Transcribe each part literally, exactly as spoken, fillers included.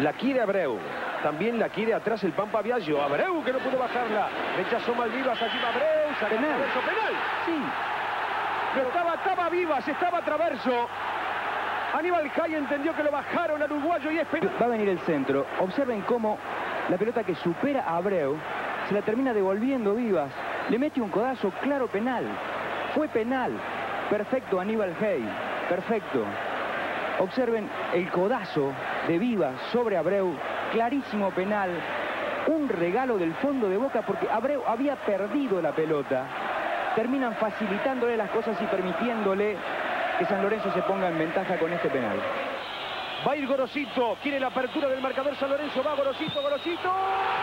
La quiere Abreu. También la quiere atrás el Pampa Biagio. Abreu que no pudo bajarla. Rechazó Malvivas. Allí va Abreu. Saca Penal. Traverso. Penal. Sí. Pero estaba, estaba Vivas. Estaba Traverso. Aníbal Jay entendió que lo bajaron al uruguayo y es penal. Va a venir el centro. Observen cómo la pelota que supera a Abreu se la termina devolviendo Vivas. Le mete un codazo, claro, penal. Fue penal. Perfecto, Aníbal Jay. Perfecto. Observen el codazo de Vivas sobre Abreu. Clarísimo penal. Un regalo del fondo de Boca porque Abreu había perdido la pelota. Terminan facilitándole las cosas y permitiéndole que San Lorenzo se ponga en ventaja con este penal. Va a ir Gorosito. Quiere la apertura del marcador San Lorenzo. Va Gorosito, Gorosito.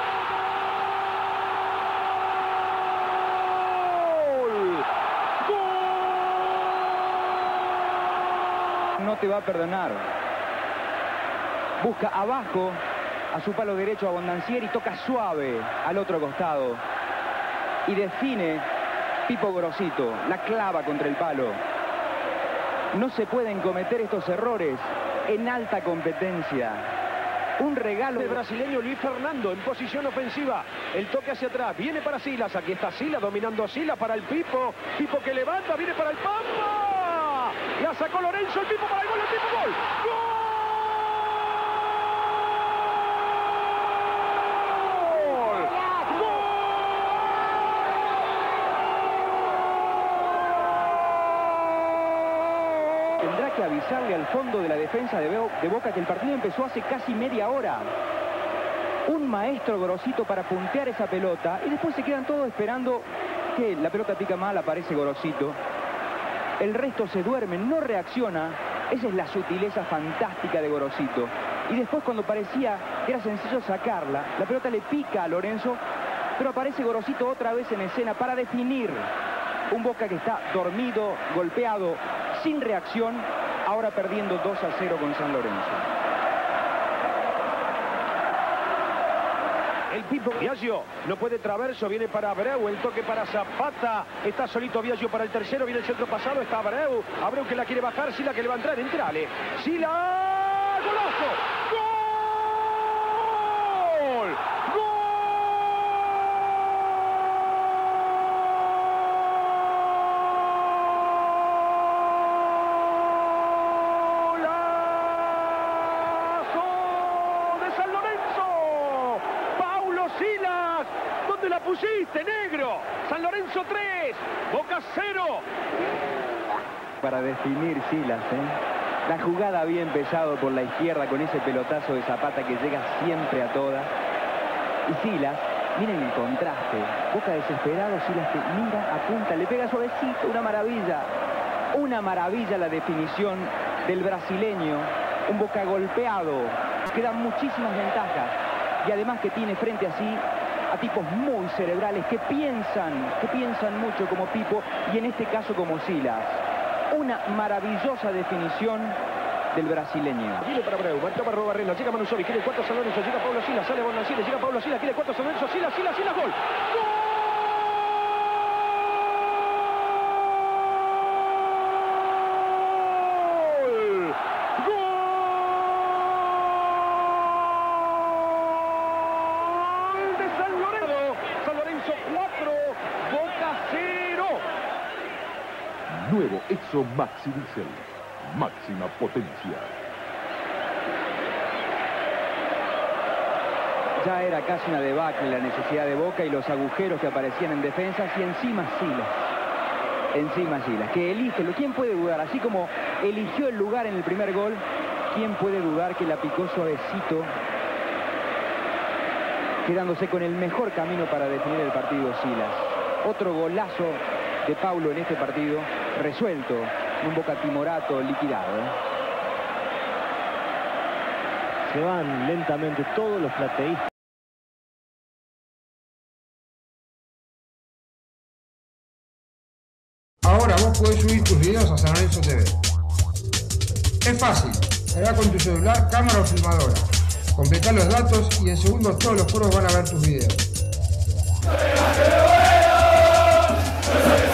No te va a perdonar. Busca abajo a su palo derecho a Bondancieri, toca suave al otro costado y define Pipo Gorosito, la clava contra el palo. No se pueden cometer estos errores en alta competencia. Un regalo del brasileño Luis Fernando en posición ofensiva. El toque hacia atrás, viene para Silas. Aquí está Silas dominando a Silas para el Pipo. Pipo que levanta, viene para el Pampa. La sacó Lorenzo, el Pipo para el gol, el Pipo gol. ¡Gol! Tendrá que avisarle al fondo de la defensa de, de Boca que el partido empezó hace casi media hora. Un maestro Gorosito para puntear esa pelota y después se quedan todos esperando que la pelota pica mal, aparece Gorosito. El resto se duerme, no reacciona. Esa es la sutileza fantástica de Gorosito. Y después cuando parecía que era sencillo sacarla, la pelota le pica a Lorenzo, pero aparece Gorosito otra vez en escena para definir. Un Boca que está dormido, golpeado, sin reacción, ahora perdiendo dos a cero con San Lorenzo. El Pipo Biagio no puede Traverso, viene para Abreu, el toque para Zapata, está solito Biagio para el tercero, viene el centro pasado, está Abreu, Abreu que la quiere bajar, Sila que le va a entrar, entrale, Sila, golazo, gol, golazo de San Lorenzo. Silas, ¿dónde la pusiste, negro? San Lorenzo tres, Boca cero. Para definir Silas, ¿eh? La jugada había empezado por la izquierda con ese pelotazo de Zapata que llega siempre a todas. Y Silas, miren el contraste. Boca desesperado, Silas que mira, apunta, le pega suavecito, una maravilla. Una maravilla la definición del brasileño. Un Boca golpeado. Quedan muchísimas ventajas. Y además que tiene frente a sí a tipos muy cerebrales que piensan, que piensan mucho como Pipo y en este caso como Silas. Una maravillosa definición del brasileño. Viene para Abreu, marcó para Barrena, llega Manusovic, quiere el cuarto San Lorenzo, llega Pablo Silas, sale Bonancieri, llega Pablo Silas, quiere el cuarto San Lorenzo, Silas, Silas, Silas, gol. ¡Gol! Nuevo Exo Maxi Diesel. Máxima potencia. Ya era casi una debacle la necesidad de Boca y los agujeros que aparecían en defensas y encima Silas. Encima Silas, que elige. ¿Quién puede dudar? Así como eligió el lugar en el primer gol, ¿quién puede dudar que la picó suavecito? Quedándose con el mejor camino para definir el partido Silas. Otro golazo de Paulo en este partido, resuelto, un Boca timorato liquidado. ¿eh? Se van lentamente todos los plateístas. Ahora vos podés subir tus videos a San Lorenzo T V. Es fácil, será con tu celular, cámara o filmadora. Completá los datos y en segundos todos los foros van a ver tus videos.